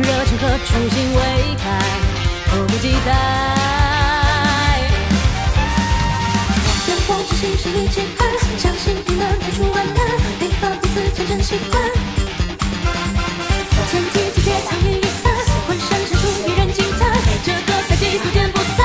热情和初心未改，迫不及待。 阳光之心是一起爱，相信你能排除万难，配合彼此渐成习惯。前几季节藏于雨伞，浑身解数一人惊叹，这个赛季不见不散。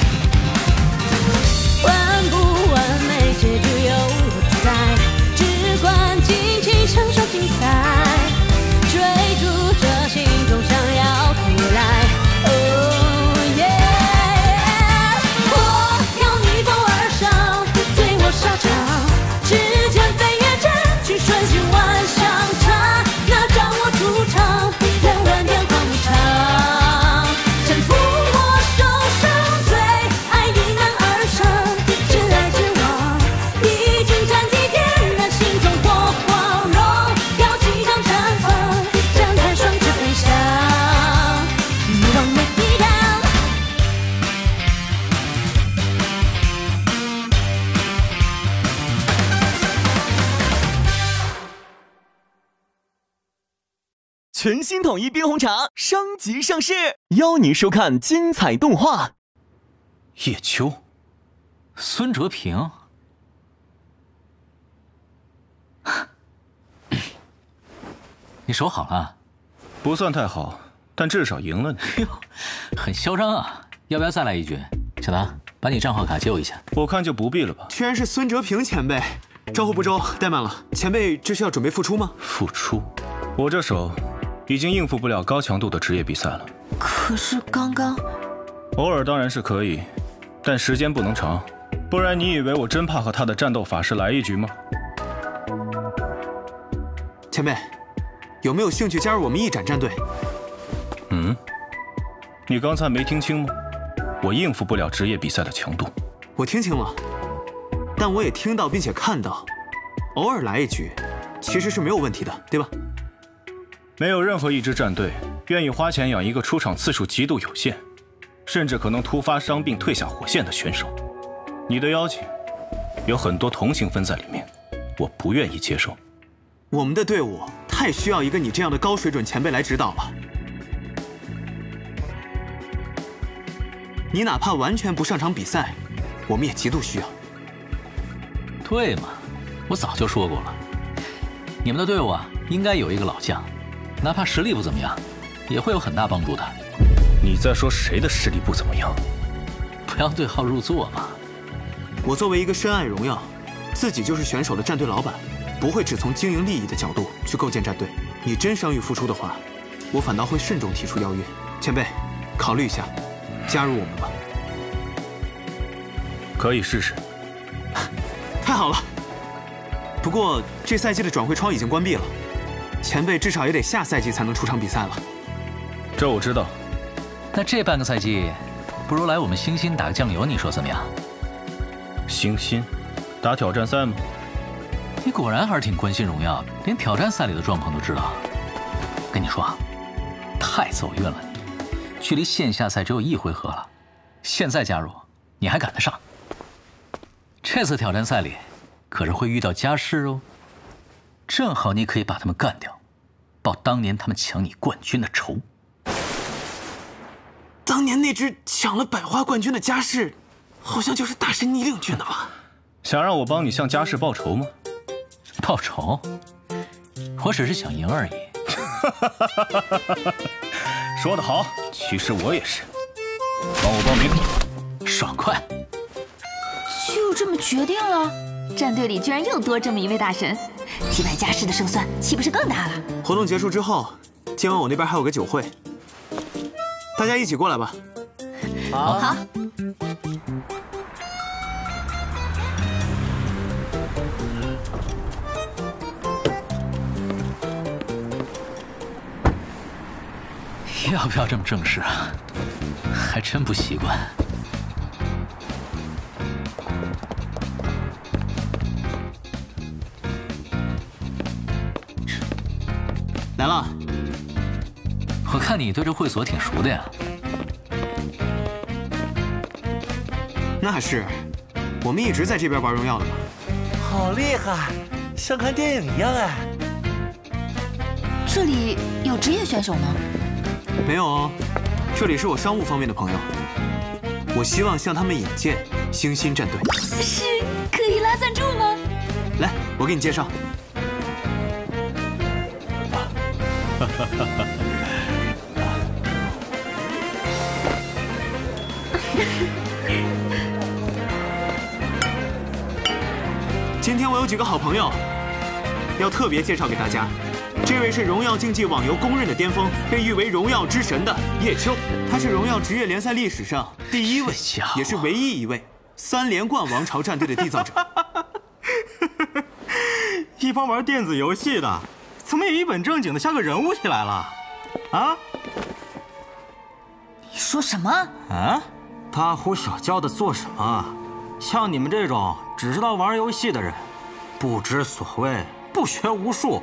完不完美结局由我主宰，只管尽情享受精彩，追逐着心中想要的未来。Oh yeah， 我要逆风而上，醉卧沙场，指尖飞跃占据瞬息万象刹那，掌握主场，人万变狂一场，征服我手上最爱迎难而上，直来直往，一军战绩点燃心中火光荣耀即将绽放，展开双翅飞翔，目光每一亮。 全新统一冰红茶升级上市，邀你收看精彩动画。 叶秋，孙哲平，你手好了？ 不算太好，但至少赢了你。 哎呦，很嚣张啊！要不要再来一局？小唐，把你账号卡借我一下。 我看就不必了吧。 居然是孙哲平前辈，招呼不周，怠慢了。前辈这是要准备复出吗？ 复出？我这手已经应付不了高强度的职业比赛了。 可是刚刚， 偶尔当然是可以，但时间不能长，不然你以为我真怕和他的战斗法师来一局吗？ 前辈，有没有兴趣加入我们一展战队？ 嗯，你刚才没听清吗？我应付不了职业比赛的强度。 我听清了，但我也听到并且看到，偶尔来一局，其实是没有问题的，对吧？ 没有任何一支战队愿意花钱养一个出场次数极度有限，甚至可能突发伤病退下火线的选手。你的邀请有很多同情分在里面，我不愿意接受。 我们的队伍太需要一个你这样的高水准前辈来指导了。你哪怕完全不上场比赛，我们也极度需要。 对嘛，我早就说过了，你们的队伍啊，应该有一个老将，哪怕实力不怎么样，也会有很大帮助的。 你在说谁的实力不怎么样？ 不要对号入座嘛。 我作为一个深爱荣耀，自己就是选手的战队老板，不会只从经营利益的角度去构建战队。你真伤愈复出的话，我反倒会慎重提出邀约。前辈，考虑一下，加入我们吧。 可以试试。 太好了。不过这赛季的转会窗已经关闭了，前辈至少也得下赛季才能出场比赛了。 这我知道。 那这半个赛季，不如来我们星星打个酱油，你说怎么样？ 星星打挑战赛吗？ 你果然还是挺关心荣耀，连挑战赛里的状况都知道。跟你说啊，太走运了你，距离线下赛只有1回合了，现在加入你还赶得上？这次挑战赛里可是会遇到家世哦，正好你可以把他们干掉，报当年他们抢你冠军的仇。 当年那支抢了百花冠军的家世，好像就是大神倪令军的吧？ 想让我帮你向家世报仇吗？ 报仇？我只是想赢而已。 说得好，其实我也是。帮我报名， 爽快！ 就这么决定了？战队里居然又多这么一位大神，击败家世的胜算岂不是更大了？ 活动结束之后，今晚我那边还有个酒会，大家一起过来吧。 好。 要不要这么正式啊？还真不习惯。 来了。 我看你对这会所挺熟的呀。 那是，我们一直在这边玩荣耀的嘛。 好厉害，像看电影一样哎。 这里有职业选手吗？ 没有哦，这里是我商务方面的朋友，我希望向他们引荐星星战队。 是可以拉赞助吗？ 来，我给你介绍。今天我有几个好朋友，要特别介绍给大家。这位是荣耀竞技网游公认的巅峰，被誉为荣耀之神的叶秋，他是荣耀职业联赛历史上第一位，也是唯一一位3连冠王朝战队的缔造者。 一帮玩电子游戏的，怎么也一本正经的像个人物起来了？啊？ 你说什么？ 啊？大呼小叫的做什么？像你们这种只知道玩游戏的人，不知所谓，不学无术。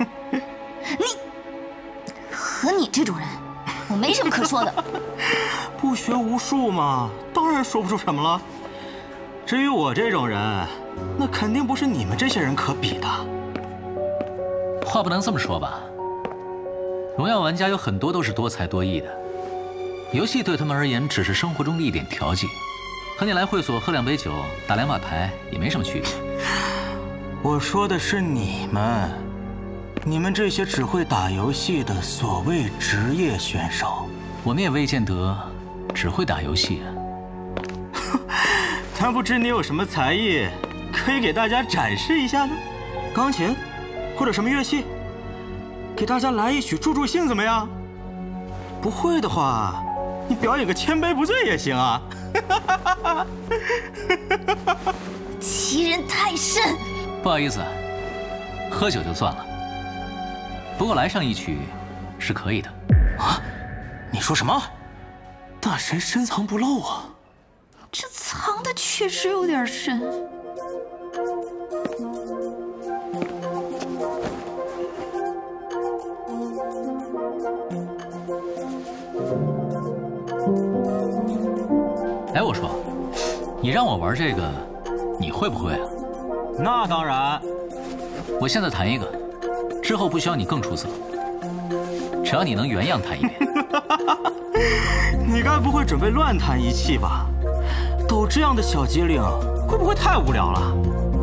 和你这种人，我没什么可说的。 不学无术嘛，当然说不出什么了。至于我这种人，那肯定不是你们这些人可比的。 话不能这么说吧，荣耀玩家有很多都是多才多艺的，游戏对他们而言只是生活中的一点调剂，和你来会所喝2杯酒、打2把牌也没什么区别。 我说的是你们。你们这些只会打游戏的所谓职业选手， 我们也未见得只会打游戏啊。 但不知你有什么才艺，可以给大家展示一下呢？钢琴，或者什么乐器，给大家来一曲助助兴怎么样？不会的话，你表演个千杯不醉也行啊。 欺人太甚。 不好意思，喝酒就算了。不过来上一曲是可以的。 啊？你说什么？ 大神深藏不露啊！ 这藏的确实有点深。 哎，我说，你让我玩这个，你会不会啊？ 那当然。 我现在弹一个，之后不需要你更出色，只要你能原样弹一遍。 你该不会准备乱弹一气吧？抖这样的小机灵，会不会太无聊了？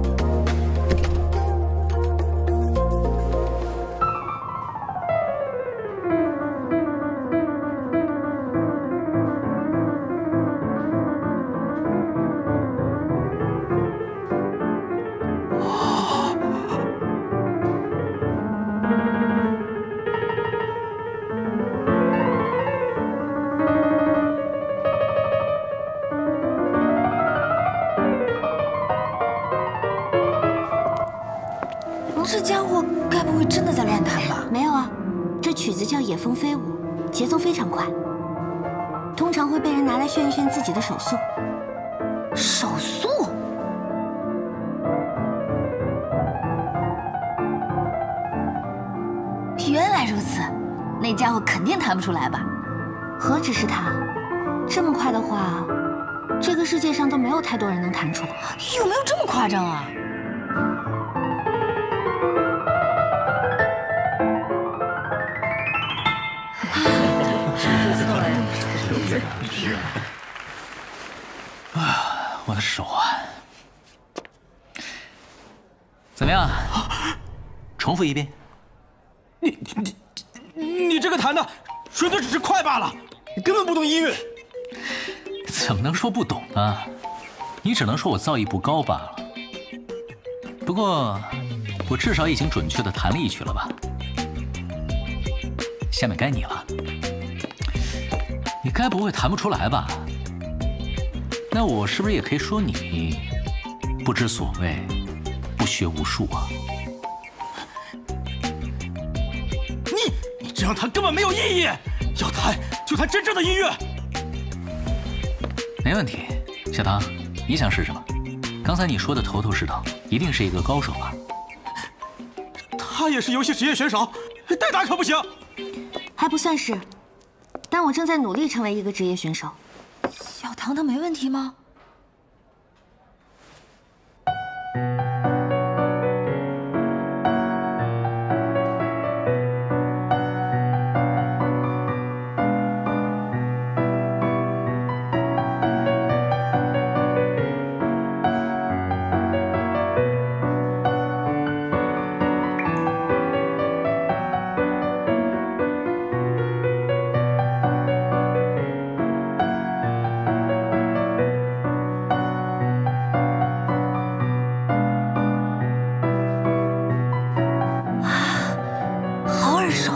这家伙该不会真的在乱弹吧？ 没有啊，这曲子叫《野蜂飞舞》，节奏非常快，通常会被人拿来炫一炫自己的手速。 手速？原来如此，那家伙肯定弹不出来吧？ 何止是他，这么快的话，这个世界上都没有太多人能弹出来。 有没有这么夸张啊？ 啊，我的手啊！怎么样？重复一遍。 你这个弹的纯粹只是快罢了，你根本不懂音乐。 怎么能说不懂呢？你只能说我造诣不高罢了。不过，我至少已经准确地弹了一曲了吧？下面该你了。你该不会弹不出来吧？那我是不是也可以说你不知所谓，不学无术啊？ 你这样弹根本没有意义，要弹就弹真正的音乐。 没问题，小唐，你想试试吗？刚才你说的头头是道，一定是一个高手吧？ 他也是游戏职业选手，代打可不行。 还不算是，但我正在努力成为一个职业选手。 小唐他没问题吗？ 手。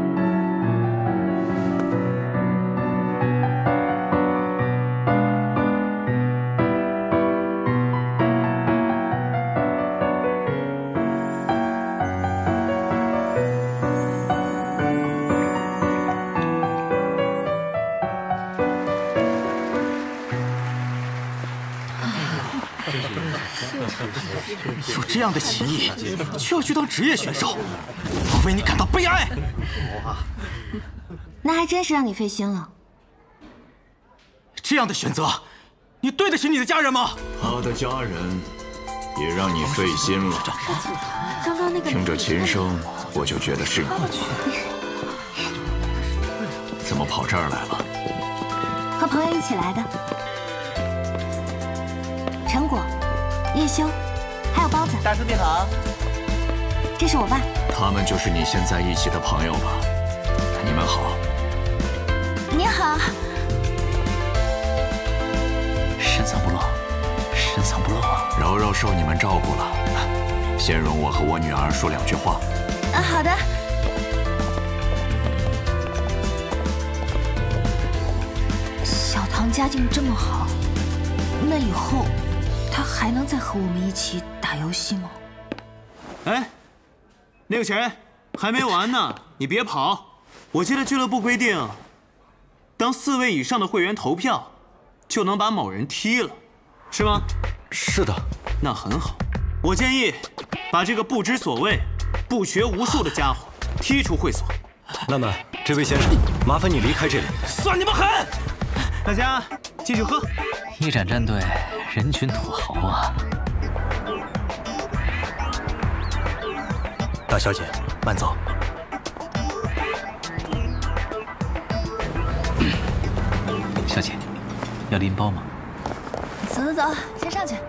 有这样的起义，却要去当职业选手，我为你感到悲哀。 那还真是让你费心了。 这样的选择，你对得起你的家人吗？ 他的家人也让你费心了。 刚刚那个听着琴声，我就觉得是你。怎么跑这儿来了？ 和朋友一起来的。陈果、叶修，还有包子。 大叔你好。 这是我爸。 他们就是你现在一起的朋友吧？你们好。 你好。 深藏不露，深藏不露啊！ 柔柔受你们照顾了，先容我和我女儿说2句话。 啊，好的。 小唐家境这么好，那以后他还能再和我们一起打游戏吗？ 哎，那个谁，还没完呢，你别跑！我记得俱乐部规定，当4位以上的会员投票，就能把某人踢了，是吗？ 是的。 那很好，我建议把这个不知所谓、不学无术的家伙踢出会所。 那么，这位先生，麻烦你离开这里。 算你们狠！ 大家继续喝。 一展战队，人均土豪啊！ 大小姐，慢走。 小姐，要拎包吗？ 走走走，先上去。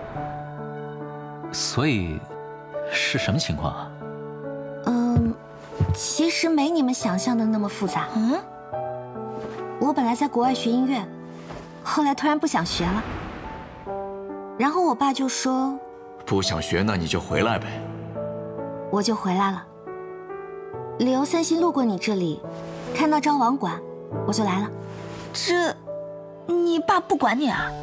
所以，是什么情况啊？ 其实没你们想象的那么复杂。我本来在国外学音乐，后来突然不想学了，然后我爸就说， 不想学，那你就回来呗。 我就回来了。理由3星路过你这里，看到招网馆，我就来了。 这，你爸不管你啊？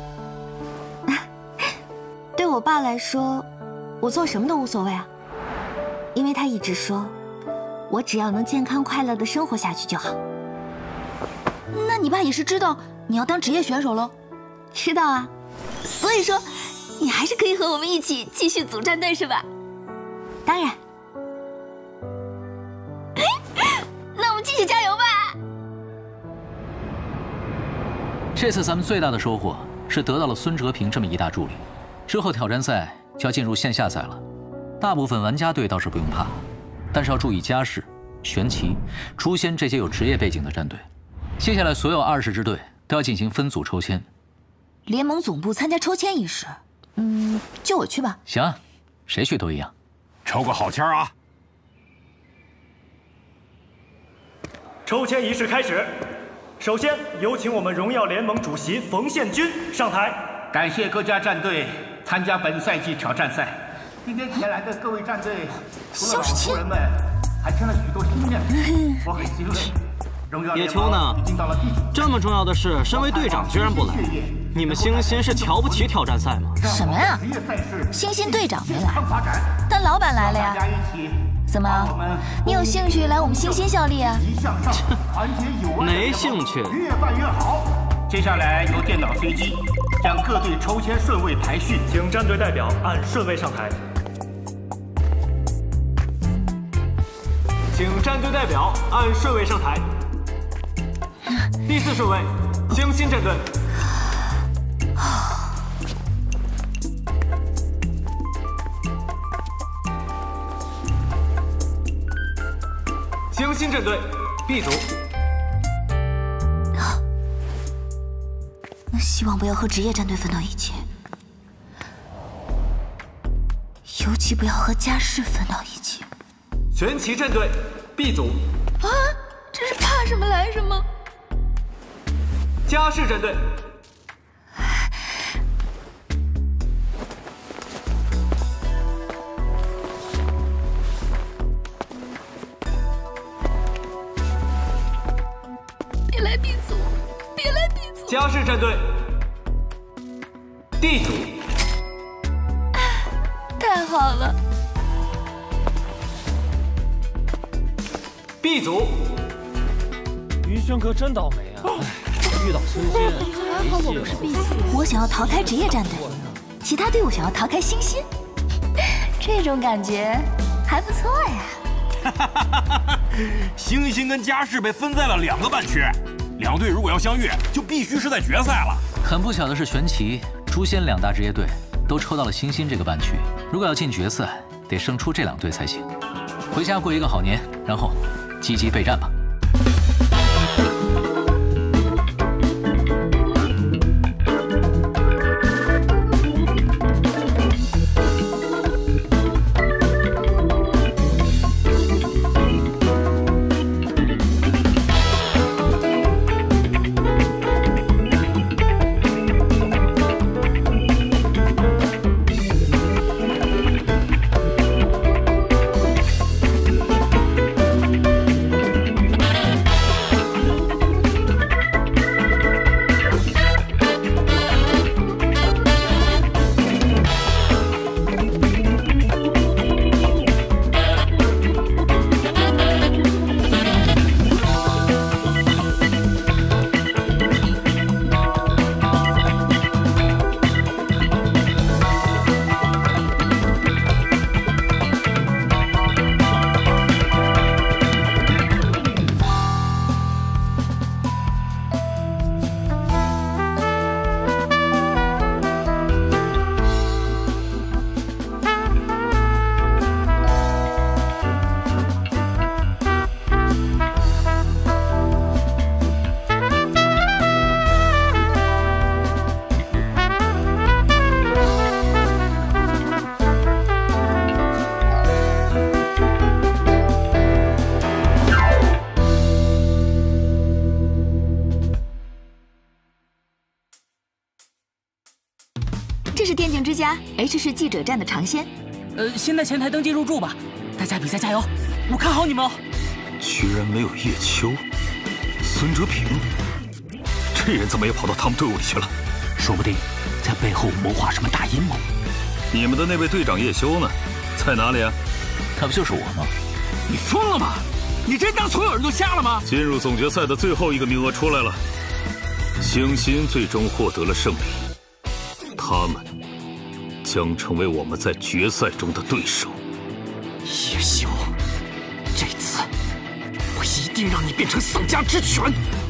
对我爸来说，我做什么都无所谓啊，因为他一直说，我只要能健康快乐的生活下去就好。 那你爸也是知道你要当职业选手喽？ 知道啊，所以说，你还是可以和我们一起继续组战队是吧？当然。那我们继续加油吧！ 这次咱们最大的收获是得到了孙哲平这么一大助力，之后挑战赛就要进入线下赛了。大部分玩家队倒是不用怕，但是要注意家世、玄奇、诛仙这些有职业背景的战队。接下来所有20支队都要进行分组抽签。 联盟总部参加抽签仪式，就我去吧。 行啊，谁去都一样。 抽个好签啊！ 抽签仪式开始，首先有请我们荣耀联盟主席冯宪军上台。 感谢各家战队参加本赛季挑战赛。今天前来的各位战队，除了老熟人们，还添了许多新面孔，我很欣慰。 野秋呢？这么重要的事，身为队长居然不来，你们星星是瞧不起挑战赛吗？ 什么呀？星星队长没来，但老板来了呀。怎么？你有兴趣来我们星星效力啊？ 没兴趣。 越办越好。接下来由电脑随机将各队抽签顺位排序， 请战队代表按顺位上台。 请战队代表按顺位上台。第4顺位，星星战队。星星战队 B 组。 希望不要和职业战队分到一起，尤其不要和家世分到一起。 玄奇战队 B 组。 啊，这是怕什么来什么。 家世战队。 家世战队 D 组。 太好了。 B 组。 于轩哥真倒霉啊！遇到星星， 还好我不是 B 组。我想要逃开职业战队，其他队伍想要逃开星星，这种感觉还不错呀。 星星跟嘉世被分在了2个半区，两队如果要相遇，就必须是在决赛了。 很不巧的是，玄奇、诛仙2大职业队都抽到了星星这个半区，如果要进决赛，得胜出这2队才行。回家过一个好年，然后积极备战吧。 这是电竞之家 H 市记者站的尝鲜。 先在前台登记入驻吧，大家比赛加油，我看好你们哦。 居然没有叶秋、孙哲平，这人怎么也跑到他们队伍里去了？ 说不定在背后谋划什么大阴谋。 你们的那位队长叶修呢？在哪里啊？ 他不就是我吗？ 你疯了吗？你真当所有人都瞎了吗？ 进入总决赛的最后一个名额出来了，星星最终获得了胜利，他们将成为我们在决赛中的对手。 叶修，这次我一定让你变成丧家之犬！